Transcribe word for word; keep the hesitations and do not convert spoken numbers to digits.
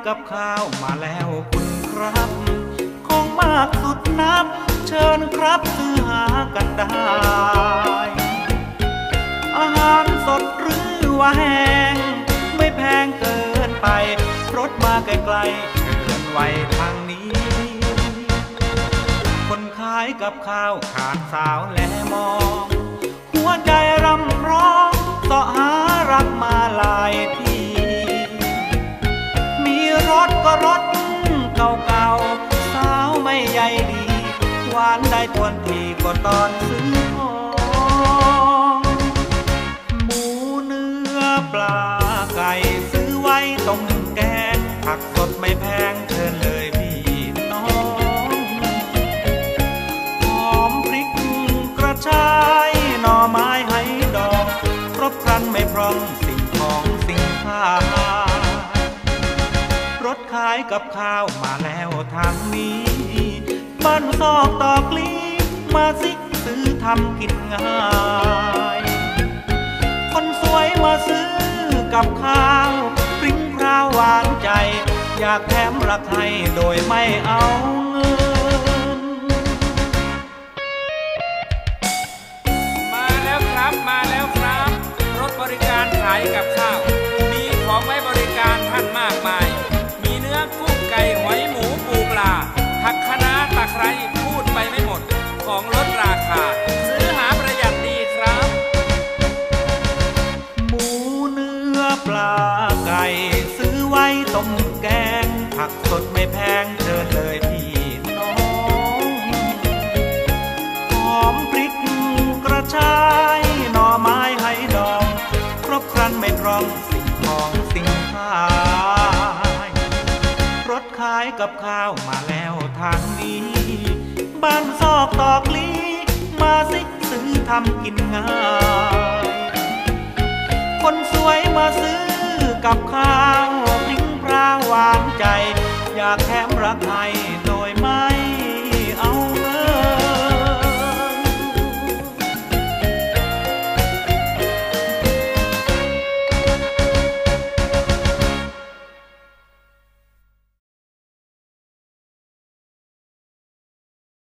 กับข้าวมาแล้วคุณครับของมากสุดนับเชิญครับซื้อหากันได้อาหารสดหรือว่าแห้งไม่แพงเกินไปรถมาไกลๆเชิญไว้ทางนี้คนขายกับข้าวขาดสาวแลมองหัวใจรำร้องเสาะหารักมาหลายที่มีรถก็รถเก่าๆสาวไม่ใหญ่ดีหวานได้ทวนทีก็ตอนซื้อของหมูเนื้อปลาไก่ซื้อไว้ต้มแกงผักสดไม่แพงเชิญเลยพี่น้องหอมพริกกระชายหน่อไม้ไหดอกครบครันไม่พร่องสิ่งของสิ่งค่ารถขายกับข้าวมาแล้วทางนี้บ้านซอกตอกลีมาสิซื้อทำกินง่ายคนสวยมาซื้อกับข้าวปริ้งพราวหวานใจอยากแถมรักให้โดยไม่เอาเงินมาแล้วครับมาแล้วครับรถบริการขายกับข้าวมีของไว้บริการท่านมากมายมีเนื้อกุ้งไก่หอยหมูปูปลาผักคะน้าตะไคร้พูดไปไม่หมดของลดราคาซื้อหาประหยัดดีครับหมูเนื้อปลาไก่ซื้อไว้ต้มแกงผักสดไม่แพงเชิญเลยพี่น้องหอมพริกกระชายหน่อไม้ไหดองครบครันไม่พร่องสิ่งของสิ่งขายรถขายกับข้าวมาแล้วทางนี้บ้านซอกตอกลีมาสิซื้อทำกินง่ายคนสวยมาซื้อกับข้าวพริ้งพราวหวานใจอยากแถมรักให้โดยไม่